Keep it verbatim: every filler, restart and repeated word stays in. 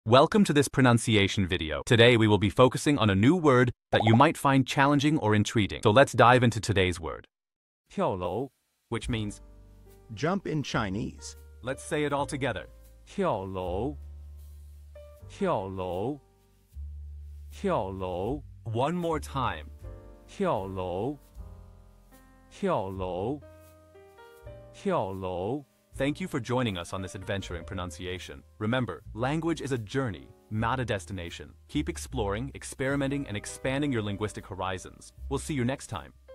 Welcome to this pronunciation video. Today we will be focusing on a new word that you might find challenging or intriguing. So let's dive into today's word. 跳楼 Which means, Jump in Chinese. let's say it all together. 跳楼跳楼跳楼 One more time. 跳楼跳楼跳楼 Thank you for joining us on this adventure in pronunciation. Remember, language is a journey, not a destination. Keep exploring, experimenting, and expanding your linguistic horizons. We'll see you next time.